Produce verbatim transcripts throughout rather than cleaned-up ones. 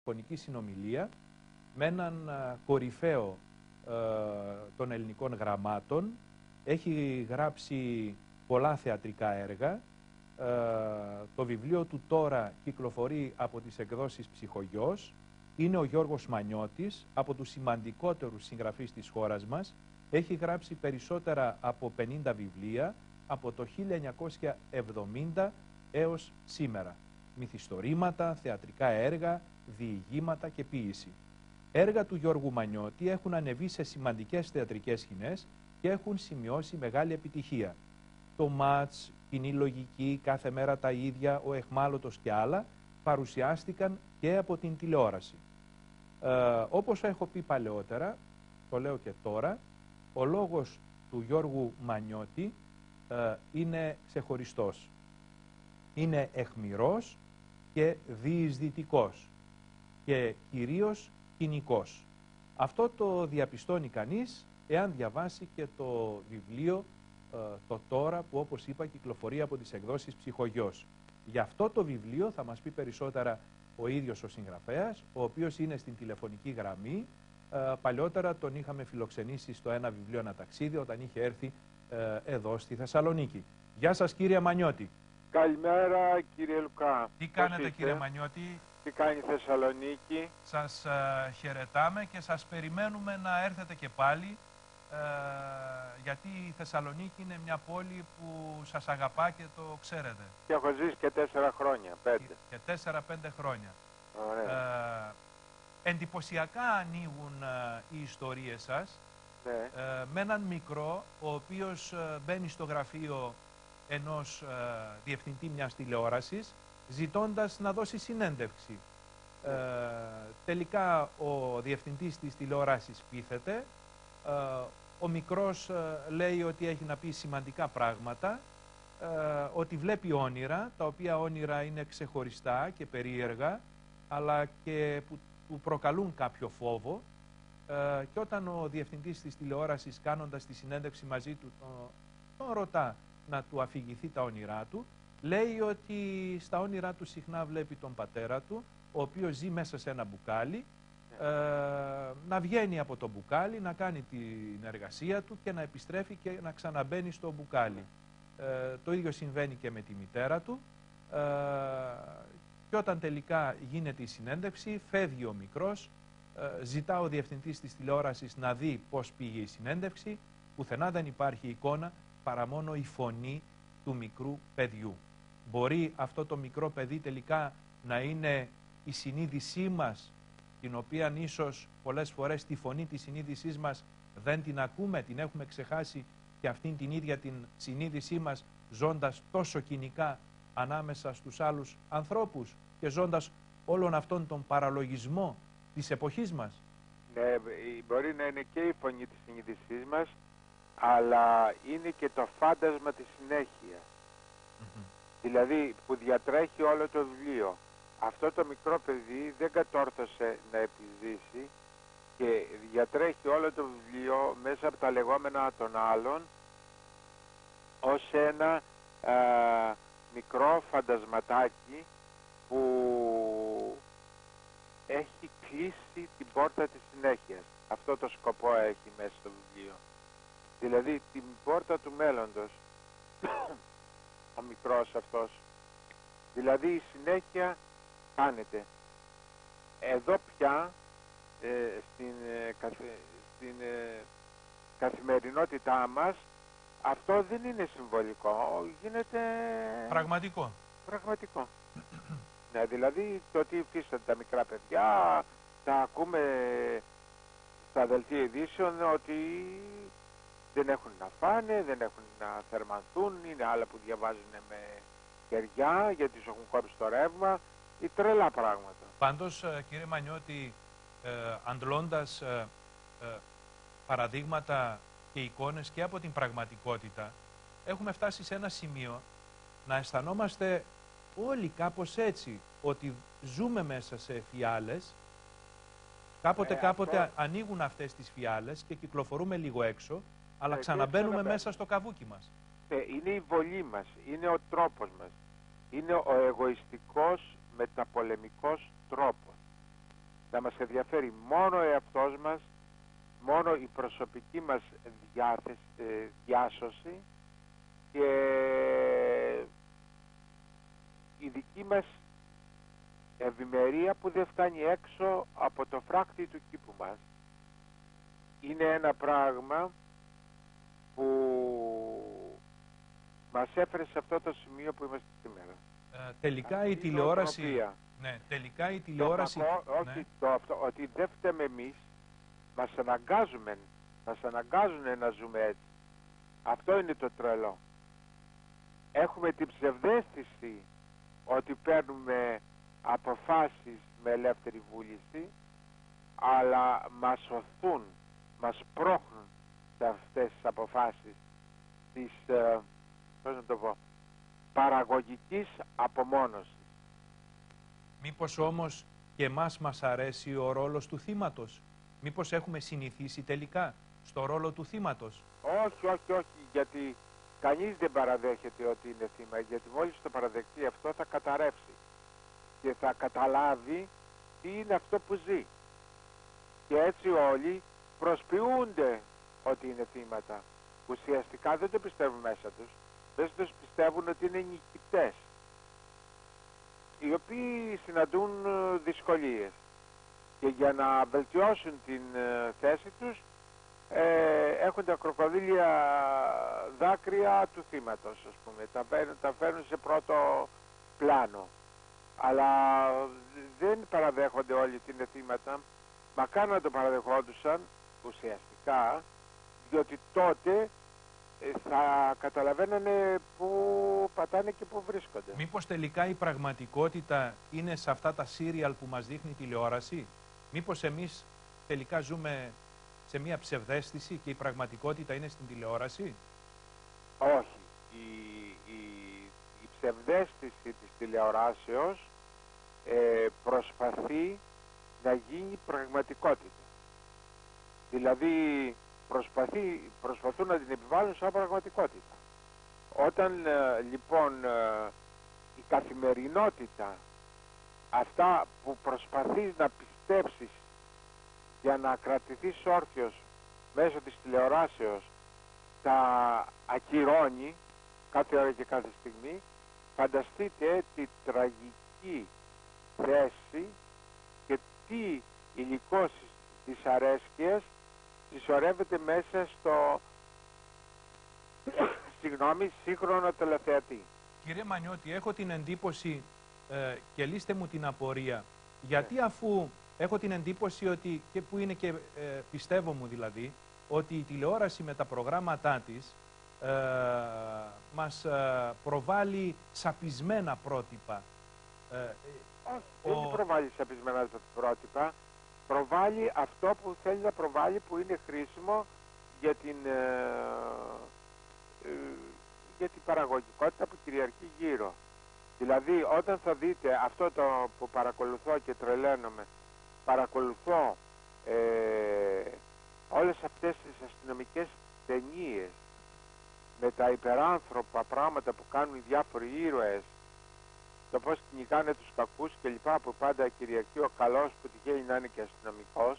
τηλεφωνική συνομιλία με έναν α, κορυφαίο α, των ελληνικών γραμμάτων. Έχει γράψει πολλά θεατρικά έργα. Α, το βιβλίο του τώρα κυκλοφορεί από τις εκδόσεις Ψυχογιός. Είναι ο Γιώργος Μανιώτης, από τους σημαντικότερους συγγραφείς της χώρας μας. Έχει γράψει περισσότερα από πενήντα βιβλία από το χίλια εννιακόσια εβδομήντα έως σήμερα. Μυθιστορήματα, θεατρικά έργα, διηγήματα και ποίηση. Έργα του Γιώργου Μανιώτη έχουν ανεβεί σε σημαντικές θεατρικές σκηνές και έχουν σημειώσει μεγάλη επιτυχία. Το Μάτς, Κοινή Λογική, Κάθε Μέρα τα Ίδια, Ο Εχμάλωτος και άλλα παρουσιάστηκαν και από την τηλεόραση. Ε, όπως έχω πει παλαιότερα, το λέω και τώρα, ο λόγος του Γιώργου Μανιώτη ε, είναι ξεχωριστός. Είναι αιχμηρός και διεισδυτικός και κυρίως κοινικός. Αυτό το διαπιστώνει κανείς εάν διαβάσει και το βιβλίο ε, το τώρα που, όπως είπα, κυκλοφορεί από τις εκδόσεις Ψυχογιός. Γι' αυτό το βιβλίο θα μας πει περισσότερα ο ίδιος ο συγγραφέας, ο οποίος είναι στην τηλεφωνική γραμμή. Ε, παλιότερα τον είχαμε φιλοξενήσει στο Ένα Βιβλίο Ένα Ταξίδι όταν είχε έρθει ε, εδώ στη Θεσσαλονίκη. Γεια σας, κύριε Μανιώτη. Καλημέρα, κύριε Λουκά. Τι κάνετε, κύριε Μανιώτη? Τι κάνει η Θεσσαλονίκη? Σας ε, χαιρετάμε και σας περιμένουμε να έρθετε και πάλι, ε, γιατί η Θεσσαλονίκη είναι μια πόλη που σας αγαπά και το ξέρετε. Και έχω ζήσει και τέσσερα χρόνια, πέντε. Και, και τέσσερα-πέντε χρόνια. Ωραία. Ε, εντυπωσιακά ανοίγουν ε, οι ιστορίες σας, Ναι. ε, με έναν μικρό, ο οποίος ε, μπαίνει στο γραφείο ενός ε, διευθυντή μιας τηλεόρασης, ζητώντας να δώσει συνέντευξη. Ε, τελικά ο διευθυντής της τηλεόρασης πείθεται. Ε, ο μικρός ε, λέει ότι έχει να πει σημαντικά πράγματα, ε, ότι βλέπει όνειρα, τα οποία όνειρα είναι ξεχωριστά και περίεργα, αλλά και που, που προκαλούν κάποιο φόβο. Ε, και όταν ο διευθυντής της τηλεόρασης, κάνοντας τη συνέντευξη μαζί του, τον, τον ρωτά να του αφηγηθεί τα όνειρά του, λέει ότι στα όνειρά του συχνά βλέπει τον πατέρα του, ο οποίος ζει μέσα σε ένα μπουκάλι, ε, να βγαίνει από το μπουκάλι, να κάνει την εργασία του και να επιστρέφει και να ξαναμπαίνει στο μπουκάλι. Ε, το ίδιο συμβαίνει και με τη μητέρα του. Ε, και όταν τελικά γίνεται η συνέντευξη, φεύγει ο μικρός, ε, ζητά ο διευθυντής της τηλεόρασης να δει πώς πήγε η συνέντευξη, πουθενά δεν υπάρχει εικόνα παρά μόνο η φωνή του μικρού παιδιού. Μπορεί αυτό το μικρό παιδί τελικά να είναι η συνείδησή μας, την οποία ίσως πολλές φορές τη φωνή της συνείδησής μας δεν την ακούμε, την έχουμε ξεχάσει, και αυτήν την ίδια την συνείδησή μας ζώντας τόσο κοινικά ανάμεσα στους άλλους ανθρώπους και ζώντας όλον αυτόν τον παραλογισμό της εποχής μας. Ναι, μπορεί να είναι και η φωνή της συνείδησής μας, αλλά είναι και το φάντασμα της συνέχεια. Mm-hmm. Δηλαδή που διατρέχει όλο το βιβλίο. Αυτό το μικρό παιδί δεν κατόρθωσε να επιζήσει και διατρέχει όλο το βιβλίο μέσα από τα λεγόμενα των άλλων ως ένα α, μικρό φαντασματάκι που έχει κλείσει την πόρτα της συνέχειας. Αυτό το σκοπό έχει μέσα στο βιβλίο. Δηλαδή την πόρτα του μέλλοντος, ο μικρός αυτός. Δηλαδή η συνέχεια κάνετε. Εδώ πια ε, στην, ε, καθε, στην ε, καθημερινότητά μας αυτό δεν είναι συμβολικό, γίνεται πραγματικό. Πραγματικό. Ναι, δηλαδή το ότι υφίστανται τα μικρά παιδιά, τα ακούμε στα δελτία ειδήσεων ότι δεν έχουν να φάνε, δεν έχουν να θερμανθούν, είναι άλλα που διαβάζουν με κεριά γιατί τους έχουν κόψει το ρεύμα, ή τρελά πράγματα. Πάντως, κύριε Μανιώτη, ε, αντλώντας ε, ε, παραδείγματα και εικόνες και από την πραγματικότητα, έχουμε φτάσει σε ένα σημείο να αισθανόμαστε όλοι κάπως έτσι, ότι ζούμε μέσα σε φιάλες, κάποτε ε, κάποτε αυτό... ανοίγουν αυτές τις φιάλες και κυκλοφορούμε λίγο έξω, αλλά ε, ξαναμπαίνουμε μέσα στο καβούκι μας. Ε, είναι η βολή μας, είναι ο τρόπος μας, είναι ο εγωιστικός μεταπολεμικός τρόπος. να μας ενδιαφέρει μόνο ο εαυτός μας, μόνο η προσωπική μας διάθεση, διάσωση και η δική μας ευημερία που δεν φτάνει έξω από το φράκτη του κήπου μας. Είναι ένα πράγμα που μας έφερε σε αυτό το σημείο που είμαστε σήμερα. Ε, τελικά η τηλεόραση... Ναι, τελικά η τηλεόραση... Το κακό, όχι ναι. το αυτό, ότι δεν φταίμε εμείς, μας αναγκάζουμε, μας αναγκάζουν να ζούμε έτσι. Αυτό είναι το τρελό. Έχουμε την ψευδαίσθηση ότι παίρνουμε αποφάσεις με ελεύθερη βούληση, αλλά μας οθούν, μας πρόχνουν σε αυτές τις αποφάσεις της, ε, πώς να το πω, παραγωγικής απομόνωσης. Μήπως όμως και εμάς μας αρέσει ο ρόλος του θύματος? Μήπως έχουμε συνηθίσει τελικά στο ρόλο του θύματος? Όχι, όχι, όχι, γιατί κανείς δεν παραδέχεται ότι είναι θύμα, γιατί μόλις το παραδεχτεί αυτό θα καταρρεύσει και θα καταλάβει τι είναι αυτό που ζει. Και έτσι όλοι προσποιούνται ότι είναι θύματα. Ουσιαστικά δεν το πιστεύουν μέσα τους, δεν τους πιστεύουν ότι είναι νικητές, οι οποίοι συναντούν δυσκολίες και για να βελτιώσουν την θέση τους ε, έχουν τα κροκοδίλια δάκρυα του θύματος, ας πούμε, τα φέρνουν, τα φέρνουν σε πρώτο πλάνο, αλλά δεν παραδέχονται όλοι ότι είναι θύματα. Μακάρι να το παραδεχόντουσαν ουσιαστικά, διότι τότε θα καταλαβαίνανε πού πατάνε και πού βρίσκονται. Μήπως τελικά η πραγματικότητα είναι σε αυτά τα σύριαλ που μας δείχνει η τηλεόραση? Μήπως εμείς τελικά ζούμε σε μια ψευδαίσθηση και η πραγματικότητα είναι στην τηλεόραση? Όχι. Η, η, η ψευδαίσθηση της τηλεοράσεως ε, προσπαθεί να γίνει πραγματικότητα. Δηλαδή προσπαθεί, προσπαθούν να την επιβάλλουν σαν πραγματικότητα. Όταν ε, λοιπόν ε, η καθημερινότητα, αυτά που προσπαθείς να πιστέψεις για να κρατηθείς όρθιος μέσω της τηλεοράσεως, τα ακυρώνει κάθε ώρα και κάθε στιγμή, φανταστείτε τη τραγική θέση και τι υλικό της αρέσκειας συσσωρεύεται μέσα στο συγγνώμη, σύγχρονο τηλεθεατή. Κύριε Μανιώτη, έχω την εντύπωση ε, και λύστε μου την απορία, γιατί yeah. αφού έχω την εντύπωση ότι, και που είναι και ε, πιστεύω μου δηλαδή, ότι η τηλεόραση με τα προγράμματά της ε, μας ε, προβάλλει σαπισμένα πρότυπα. Ε, Όχι, ο... δεν προβάλλει σαπισμένα πρότυπα, προβάλλει αυτό που θέλει να προβάλλει, που είναι χρήσιμο για την, ε, ε, για την παραγωγικότητα που κυριαρχεί γύρω. Δηλαδή όταν θα δείτε αυτό το που παρακολουθώ και τρελαίνομαι, παρακολουθώ ε, όλες αυτές τις αστυνομικές ταινίες με τα υπεράνθρωπα πράγματα που κάνουν οι διάφοροι ήρωες, το πώς κυνηγάνε τους κακούς και λοιπά, που πάντα κυριαρχεί ο καλός που τυχαίνει να είναι και αστυνομικός.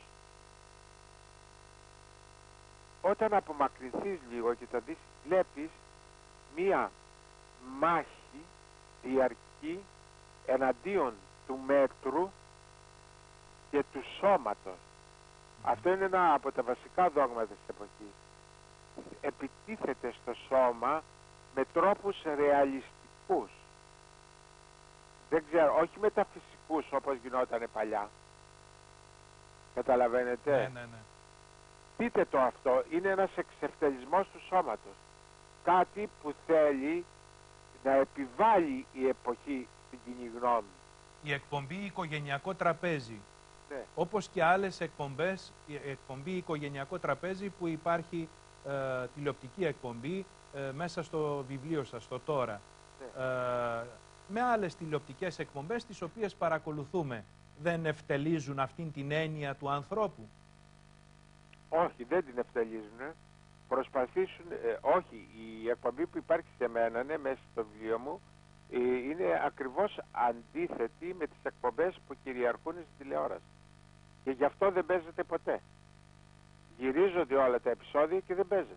Όταν απομακρυνθείς λίγο και τα δεις, βλέπεις μία μάχη διαρκή εναντίον του μέτρου και του σώματος. Αυτό είναι ένα από τα βασικά δόγματα της εποχής. Επιτίθεται στο σώμα με τρόπους ρεαλιστικούς. Δεν ξέρω, όχι μεταφυσικούς όπως γινότανε παλιά. Καταλαβαίνετε? Ναι, ναι, ναι. Δείτε το αυτό, είναι ένας εξευτελισμός του σώματος. Κάτι που θέλει να επιβάλλει η εποχή στην κοινή γνώμη. Η εκπομπή Οικογενειακό Τραπέζι. Ναι. Όπως και άλλες εκπομπές, η εκπομπή Οικογενειακό Τραπέζι που υπάρχει ε, τηλεοπτική εκπομπή ε, μέσα στο βιβλίο σας, το Τώρα. Ναι. Ε, με άλλες τηλεοπτικές εκπομπές τις οποίες παρακολουθούμε, δεν ευτελίζουν αυτήν την έννοια του ανθρώπου? Όχι, δεν την ευτελίζουν. Προσπαθήσουν, ε, όχι, η εκπομπή που υπάρχει σε μένα, ναι, μέσα στο βιβλίο μου, ε, είναι ακριβώς αντίθετη με τις εκπομπές που κυριαρχούν στην τηλεόραση. Και γι' αυτό δεν παίζεται ποτέ. Γυρίζονται όλα τα επεισόδια και δεν παίζεται.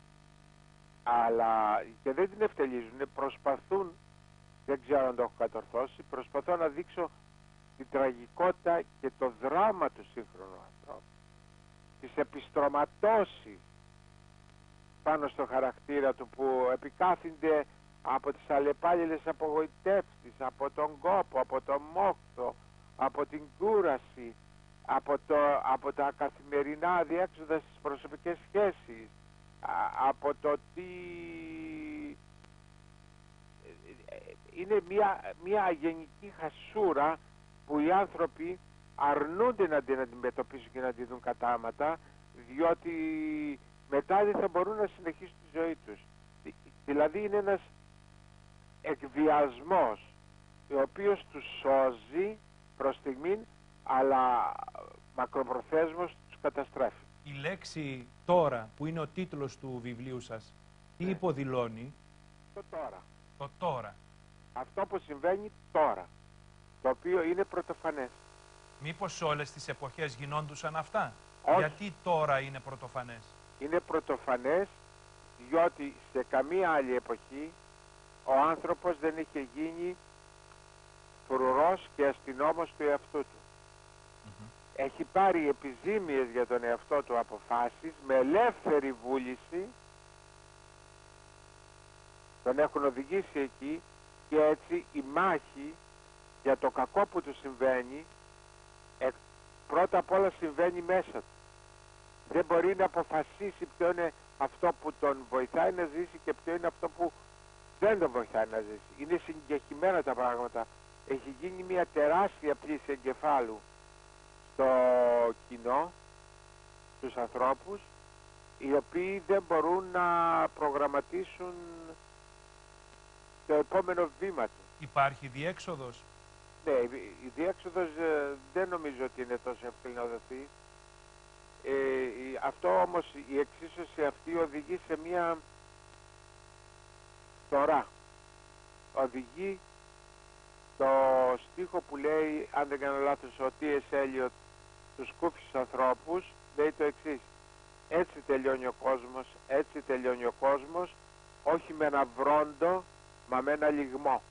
Αλλά και δεν την ευτελίζουν, προσπαθούν, δεν ξέρω αν το έχω κατορθώσει, προσπαθώ να δείξω την τραγικότητα και το δράμα του σύγχρονου ανθρώπου. Τις επιστρωματώσεις πάνω στο χαρακτήρα του που επικάθονται από τις αλλεπάλληλες απογοητεύσεις, από τον κόπο, από τον μόχθο, από την κούραση, από, το, από τα καθημερινά αδιέξοδα στις προσωπικές σχέσεις, α, από το τι... Είναι μια, μια γενική χασούρα που οι άνθρωποι αρνούνται να την αντιμετωπίσουν και να την δουν κατάματα, διότι μετά δεν θα μπορούν να συνεχίσουν τη ζωή τους. Δηλαδή είναι ένας εκβιασμός ο οποίος τους σώζει προς στιγμήν, αλλά μακροπροθέσμως τους καταστρέφει. Η λέξη τώρα, που είναι ο τίτλος του βιβλίου σας, τι ναι. υποδηλώνει? Το τώρα. Το τώρα. Αυτό που συμβαίνει τώρα, το οποίο είναι πρωτοφανές. Μήπως σε όλες τις εποχές γινόντουσαν αυτά? Όχι. Γιατί τώρα είναι πρωτοφανές? Είναι πρωτοφανές διότι σε καμία άλλη εποχή ο άνθρωπος δεν είχε γίνει φρουρός και αστυνόμος του εαυτού του. Mm-hmm. Έχει πάρει επιζήμιες για τον εαυτό του αποφάσεις με ελεύθερη βούληση, τον έχουν οδηγήσει εκεί, και έτσι η μάχη για το κακό που του συμβαίνει ε, πρώτα απ' όλα συμβαίνει μέσα του. Δεν μπορεί να αποφασίσει ποιο είναι αυτό που τον βοηθάει να ζήσει και ποιο είναι αυτό που δεν τον βοηθάει να ζήσει. Είναι συγκεκριμένα τα πράγματα. Έχει γίνει μια τεράστια πλήση εγκεφάλου στο κοινό, στους ανθρώπους, οι οποίοι δεν μπορούν να προγραμματίσουν το επόμενο βήμα του. Υπάρχει διέξοδος? Ναι, η διέξοδος ε, δεν νομίζω ότι είναι τόσο εύκολη να δοθεί. Ε, αυτό όμως, η εξίσωση αυτή οδηγεί σε μια φθορά. Οδηγεί το στίχο που λέει, αν δεν κάνω λάθος, ο Τι Ες Έλιοτ τους κούφιους ανθρώπους, λέει το εξής: έτσι τελειώνει ο κόσμος, έτσι τελειώνει ο κόσμος, όχι με ένα βρόντο, μα με ένα λιγμό.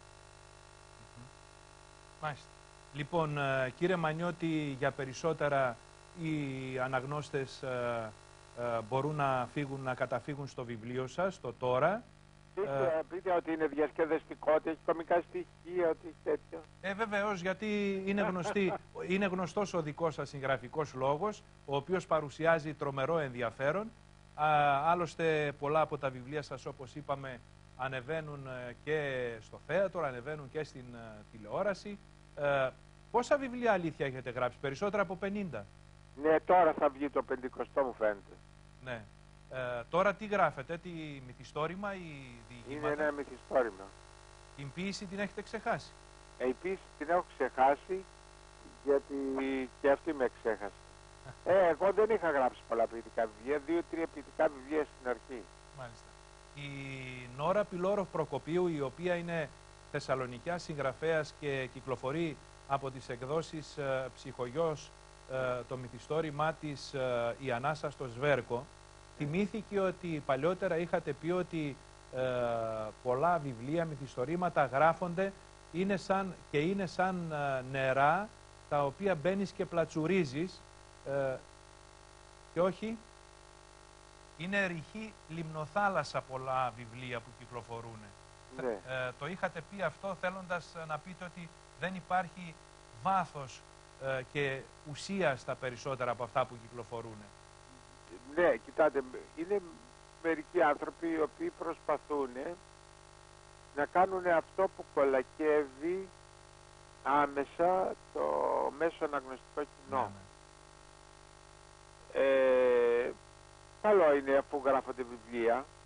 Μάλιστα. Λοιπόν, κύριε Μανιώτη, για περισσότερα οι αναγνώστες ε, ε, μπορούν να, φύγουν, να καταφύγουν στο βιβλίο σας, το τώρα. Πείτε, ε, πείτε ότι είναι διασκεδαστικό, ότι έχει κομικά στοιχεία, ότι έχει τέτοιο. Ε, βεβαίως, γιατί είναι, γνωστή, είναι γνωστός ο δικός σας συγγραφικός λόγος, ο οποίος παρουσιάζει τρομερό ενδιαφέρον. Α, άλλωστε, πολλά από τα βιβλία σας, όπως είπαμε, ανεβαίνουν και στο θέατρο, ανεβαίνουν και στην uh, τηλεόραση. Ε, πόσα βιβλία αλήθεια έχετε γράψει? Περισσότερα από πενήντα. Ναι, τώρα θα βγει το πεντηκοστό, μου φαίνεται. Ναι. Ε, τώρα τι γράφετε, τι μυθιστόρημα ή διηγήματα? Είναι ένα μυθιστόρημα. Την ποίηση την έχετε ξεχάσει? Ε, η ποίηση την έχω ξεχάσει, γιατί και αυτή με ξέχασε. ε, εγώ δεν είχα γράψει πολλά ποιητικά βιβλία, δύο-τρία ποιητικά βιβλία στην αρχή. Μάλιστα. Η Νόρα Πιλόροφ Προκοπίου, η οποία είναι θεσσαλονικιά συγγραφέας και κυκλοφορεί από τις εκδόσεις ε, Ψυχογιός, ε, το μυθιστόρημά της ε, «Η Ανάσα στο Σβέρκο», θυμήθηκε ότι παλιότερα είχατε πει ότι ε, πολλά βιβλία, μυθιστορήματα γράφονται είναι σαν, και είναι σαν ε, νερά τα οποία μπαίνεις και πλατσουρίζεις ε, και όχι... Είναι ρηχή λιμνοθάλασσα πολλά βιβλία που κυκλοφορούν. Ναι. Ε, το είχατε πει αυτό θέλοντας να πείτε ότι δεν υπάρχει βάθος ε, και ουσία στα περισσότερα από αυτά που κυκλοφορούν. Ναι, κοιτάτε, είναι μερικοί άνθρωποι οι οποίοι προσπαθούν να κάνουν αυτό που κολακεύει άμεσα το μέσο αναγνωστικό κοινό. Ναι, ναι. Ε, Καλό είναι αφού γράφονται βιβλία,